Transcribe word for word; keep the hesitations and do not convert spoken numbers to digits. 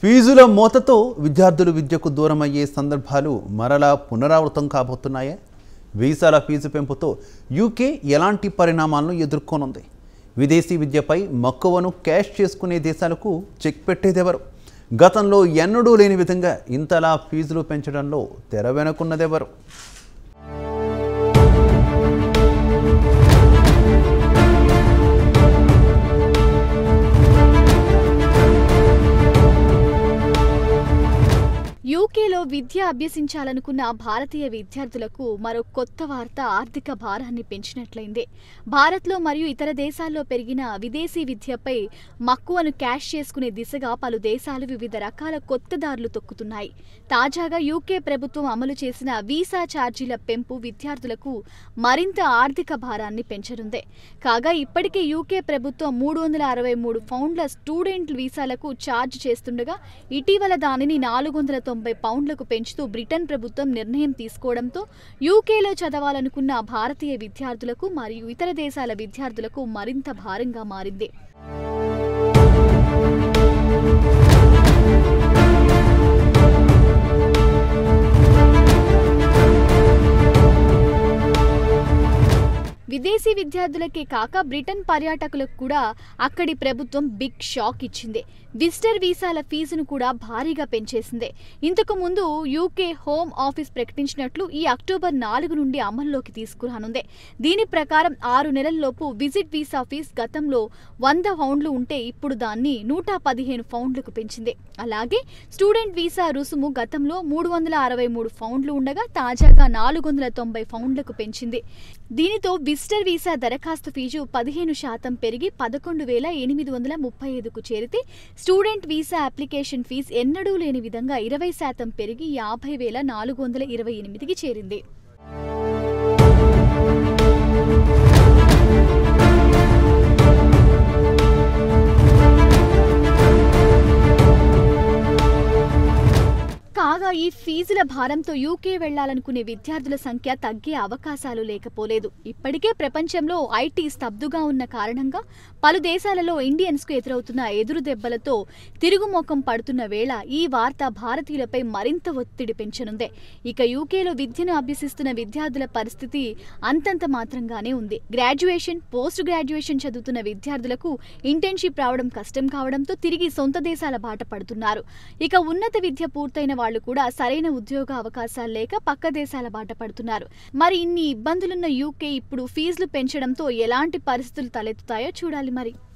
ఫీజుల మోతతో విద్యార్థులు విద్యకు దూరమయ్యే సందర్భాలు మరలా పునరావృతం కాబోతున్నాయా? వీసాల ఫీజు పెంపుతో యూకే ఎలాంటి పరిణామాలను ఎదుర్కొనుంది? విదేశీ విద్యపై మక్కువను క్యాష్ చేసుకునే దేశాలకు చెక్ పెట్టేదెవరు? గతంలో ఎన్నడూ లేని విధంగా ఇంతలా ఫీజులు పెంచడంలో తెర వెనుకున్నదెవరు? యూకేలో విద్య అభ్యసించాలనుకున్న భారతీయ విద్యార్థులకు మరో కొత్త వార్త ఆర్థిక భారాన్ని పెంచినట్లయింది. భారత్లో మరియు ఇతర దేశాల్లో పెరిగిన విదేశీ విద్యపై మక్కువను క్యాష్ చేసుకునే దిశగా పలు దేశాలు వివిధ రకాల కొత్త దారులు తొక్కుతున్నాయి. తాజాగా యూకే ప్రభుత్వం అమలు చేసిన వీసా ఛార్జీల పెంపు విద్యార్థులకు మరింత ఆర్థిక భారాన్ని పెంచనుంది. కాగా ఇప్పటికే యూకే ప్రభుత్వం మూడు వందల అరవై మూడు పౌండ్ల స్టూడెంట్ వీసాలకు ఛార్జ్ చేస్తుండగా ఇటీవల దానిని నాలుగు వందల తొంభై పౌండ్లకు పెంచుతూ బ్రిటన్ ప్రభుత్వం నిర్ణయం తీసుకోవడంతో యూకేలో చదవాలనుకున్న భారతీయ విద్యార్థులకు మరియు ఇతర దేశాల విద్యార్థులకు మరింత భారంగా మారింది. విదేశీ విద్యార్థులకే కాక బ్రిటన్ పర్యాటకులకు కూడా అక్కడి ప్రభుత్వం బిగ్ షాక్ ఇచ్చింది. విజిటర్ వీసాల ఫీజును కూడా భారీగా పెంచేసింది. ఇంతకు ముందు యూకే హోమ్ ఆఫీస్ ప్రకటించినట్లు ఈ అక్టోబర్ నాలుగు నుండి అమల్లోకి తీసుకురానుంది. దీని ప్రకారం ఆరు నెలల్లోపు విజిట్ వీసా ఫీజు గతంలో వంద పౌండ్లు ఉంటే ఇప్పుడు దాన్ని నూట పదిహేను పౌండ్లకు పెంచింది. అలాగే స్టూడెంట్ వీసా రుసుము గతంలో మూడు వందల అరవై మూడు పౌండ్లు ఉండగా తాజాగా నాలుగు వందల తొంభై పౌండ్లకు పెంచింది. దీనితో విజిటర్ వీసా దరఖాస్తు ఫీజు పదిహేను శాతం పెరిగి పదకొండు వేల ఎనిమిది వందల ముప్పై ఐదుకు చేరితే స్టూడెంట్ వీసా అప్లికేషన్ ఫీజు ఎన్నడూ లేని విధంగా ఇరవై శాతం పెరిగి యాభై వేల నాలుగు వందల ఇరవై ఎనిమిదికి చేరింది. కాగా ఈ ఫీజుల భారంతో యూకే వెళ్లాలనుకునే విద్యార్థుల సంఖ్య తగ్గే అవకాశాలు లేకపోలేదు. ఇప్పటికే ప్రపంచంలో ఐటీ స్తబ్దుగా ఉన్న కారణంగా పలు దేశాలలో ఇండియన్స్ కు ఎదురవుతున్న ఎదురు దెబ్బలతో తిరుగుముఖం పడుతున్న వేళ ఈ వార్త భారతీయులపై మరింత ఒత్తిడి పెంచనుంది. ఇక యూకేలో విద్యను అభ్యసిస్తున్న విద్యార్థుల పరిస్థితి అంతంత మాత్రంగానే ఉంది. గ్రాడ్యుయేషన్, పోస్ట్ గ్రాడ్యుయేషన్ చదువుతున్న విద్యార్థులకు ఇంటర్న్షిప్ రావడం కష్టం కావడంతో తిరిగి సొంత దేశాల బాట పడుతున్నారు. ఇక ఉన్నత విద్య పూర్తయిన వాళ్ళు కూడా సరైన ఉద్యోగ అవకాశాలు లేక పక్క దేశాల బాట పడుతున్నారు. మరి ఇన్ని ఇబ్బందులున్న యూకే ఇప్పుడు ఫీజులు పెంచడంతో ఎలాంటి పరిస్థితులు తలెత్తుతాయో చూడాలి మరి.